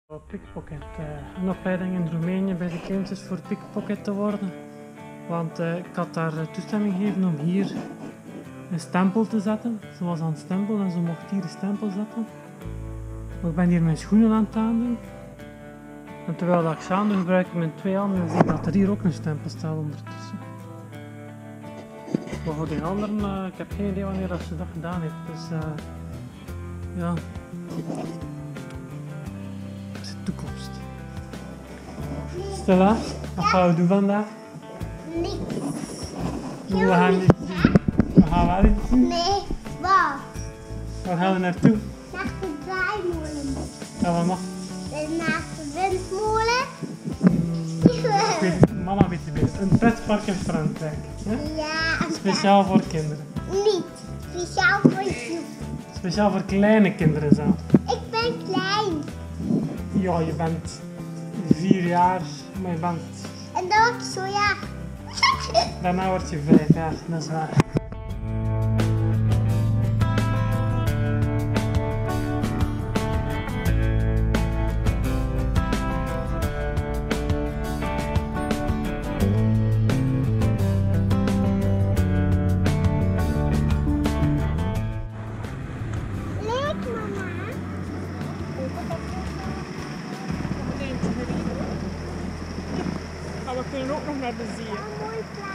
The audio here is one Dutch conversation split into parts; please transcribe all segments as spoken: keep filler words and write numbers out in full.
Pickpocket, uh, een opleiding in Roemenië bij de kleintjes voor pickpocket te worden. Want uh, ik had daar uh, toestemming gegeven om hier een stempel te zetten. Ze was aan het stempelen en ze mocht hier een stempel zetten. Maar ik ben hier mijn schoenen aan het aandoen. En terwijl dat ik ze aandoe, gebruik ik mijn twee handen en zie ik dat er hier ook een stempel staat ondertussen. Maar voor die anderen, uh, ik heb geen idee wanneer dat ze dat gedaan heeft. Dus uh, ja. Toekomst. Stella, wat gaan we doen vandaag? Niks. We gaan niet zien. We gaan wel iets zien. Nee, waar? Waar gaan we naartoe? Naar de draaimolen. Ja, wat mag? Naar de windmolen. Ik weet, mama weet het beter. Een pretpark in Frankrijk. Ja? Ja, een Speciaal voor kinderen. Niet. Speciaal voor je. Speciaal voor kleine kinderen zelf. Ik ben klein. Ja, je bent vier jaar, maar je bent... En dan ook zo, ja. Daarna word je vijf jaar, dat is waar. Leuk, mama. Maar we kunnen ook nog naar de zee. Een mooi plaatje.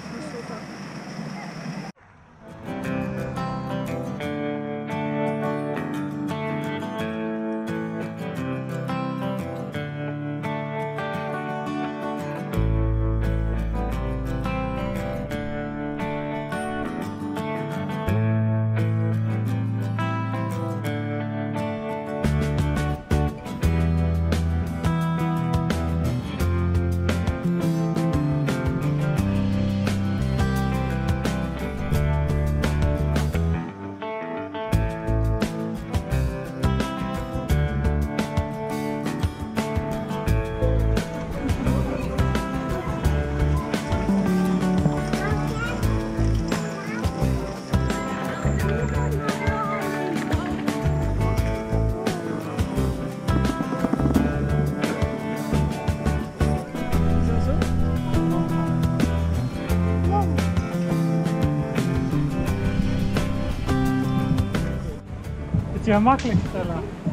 Het is gemakkelijk, Stella.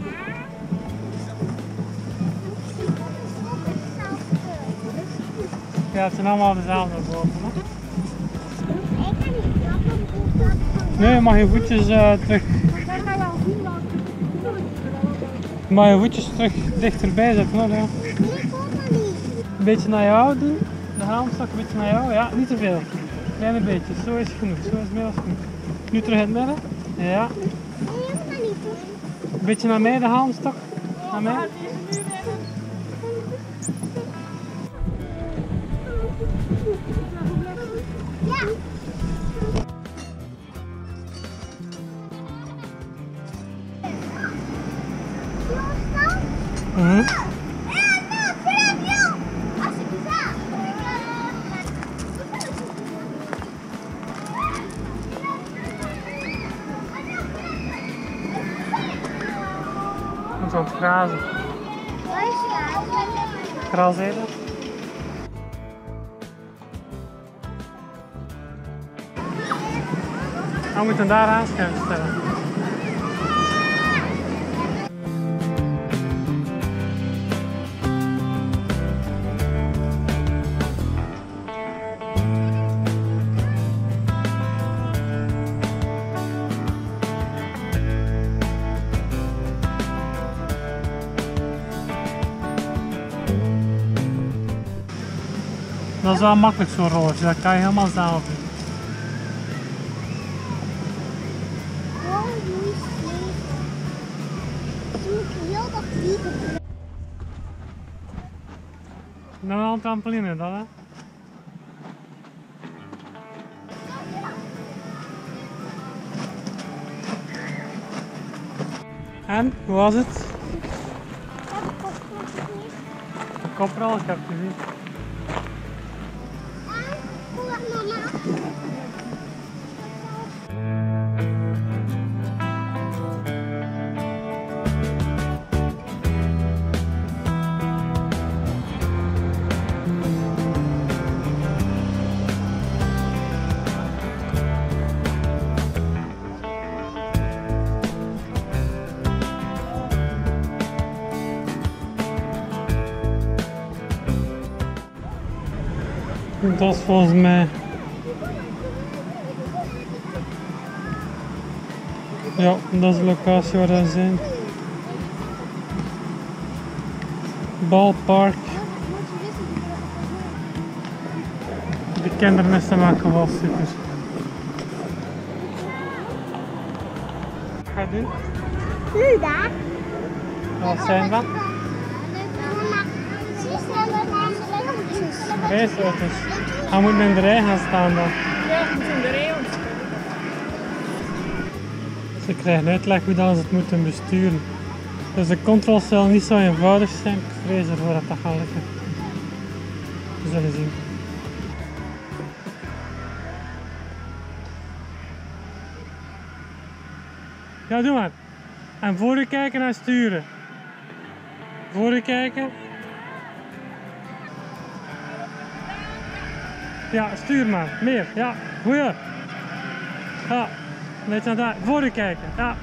Ja, het zijn allemaal dezelfde boven. Hè? Ik kan niet trappen. Nee, je mag je voetjes uh, terug. Je mag je voetjes terug dichterbij zetten. Hoor, ja. Nee, ik hoor dat niet. Een beetje naar jou doen. De haamstok een beetje naar jou. Ja, niet te veel. Kleine beetje. Zo is genoeg. Zo is meer dan genoeg. Nu terug in het midden. Ja. Nee, ik hoor dat niet. Een beetje naar mij, de haamstok. Naar mij. Ja. Mhm. Dat is aan het grazen. Gras heet dat? We moeten daar aanschuiven stellen. Dat is wel makkelijk zo'n rolletje, dat kan je helemaal zelf doen. Dan wel een trampoline, dat hè? En, hoe was het? Kopral, ik heb het gezien. Hoe was mama? Dat is volgens mij. Ja, dat is de locatie waar we zijn. Ballpark. De kindernesten maken wel super. Ga je doen? Nu daar. Wat zijn dat? Mama, zie je Raceauto's. Hij moet in de rij gaan staan dan. Ja, ik moet in de rij ontstaan. Ze krijgen uitleg hoe dat ze het moeten besturen. Dus de controles zullen niet zo eenvoudig zijn. Ik vrees ervoor dat dat gaat lukken. We zullen zien. Ja, doe maar. En voor u kijken en sturen. Voor u kijken. Ja, stuur maar. Meer. Ja, goeie. Ja, een beetje naar daar. Voor u kijken. Ja.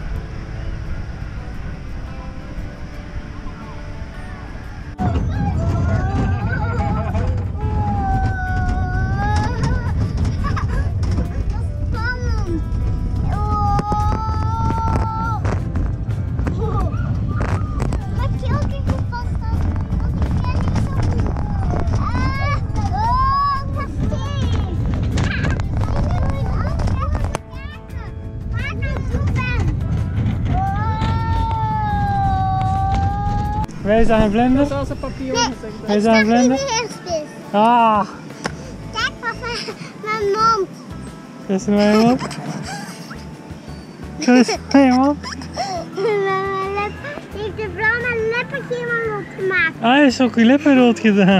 Wij zijn blinden. Zoals een papillon gezegd. Wij zijn blinden. Ah, Kijk papa, mijn mond. is er nog iemand? Is er iemand? Mijn lip, die heeft de blauwe lippen helemaal losgemaakt. Ah, hij is ook je lippen rood gedaan.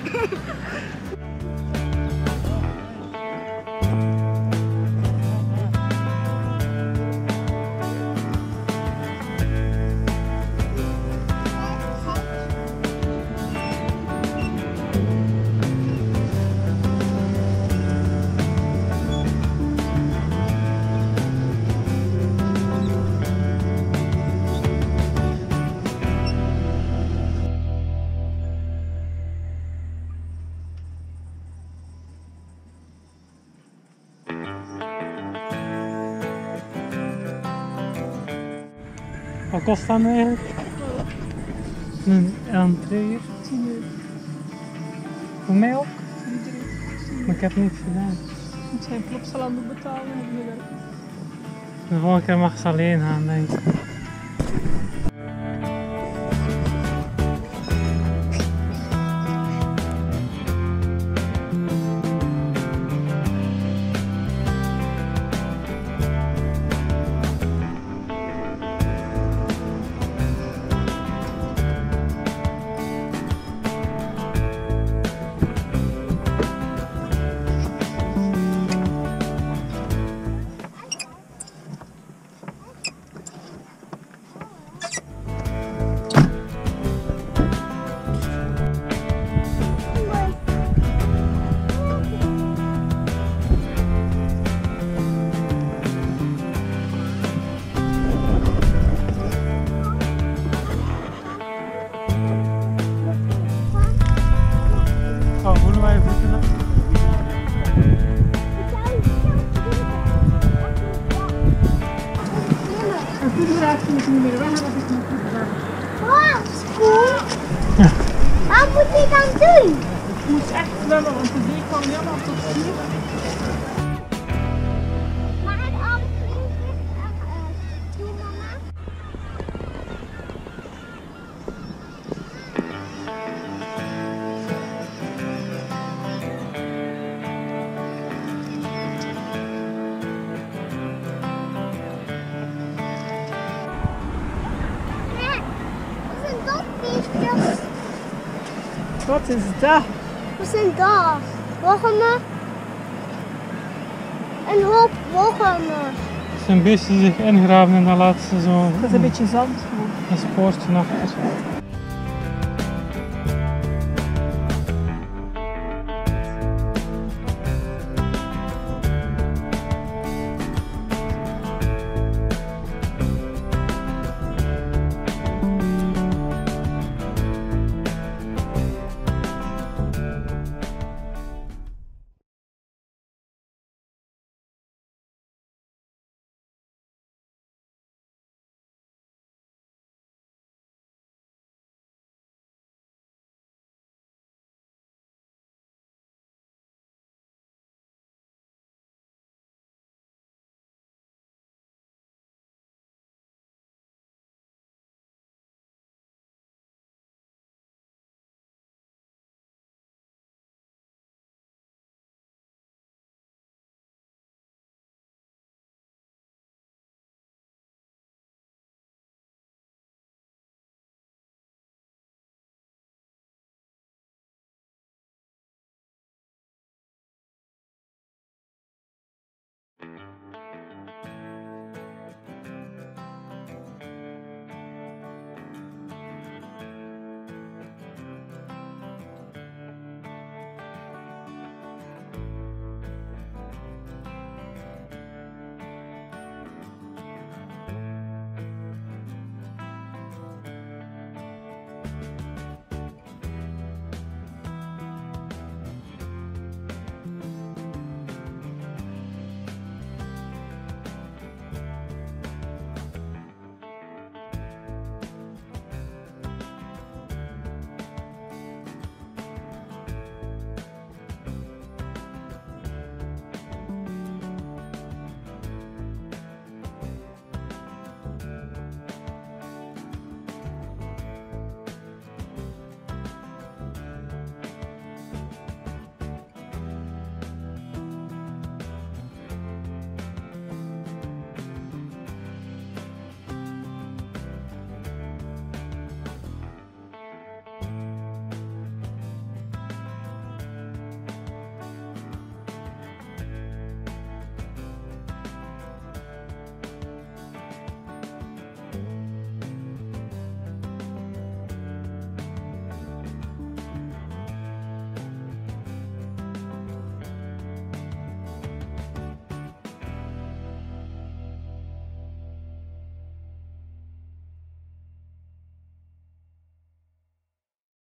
Wat kost dat nu eigenlijk? Een entree? tien euro. Voor mij ook? Iedereen. Maar ik heb niks gedaan. Moet zijn plopsalando betalen en niet werken. De volgende keer mag ze alleen gaan, denk ik. Oh, voelen wij je voeten dan? En voedraad moet je niet meer weg, dat is niet goed gedaan. Wow, cool. Wat moet je dan doen? Je moet echt zwemmen, want de zee kwam helemaal tot hier. Maar het alle vriendjes doen, mama. Wat is dat? Wat zijn dat? Wormen. Een hoop wormen. Het zijn beesten die zich ingraven in dat laatste zo. Dat is een beetje zand gewoon. Een spoortje achter.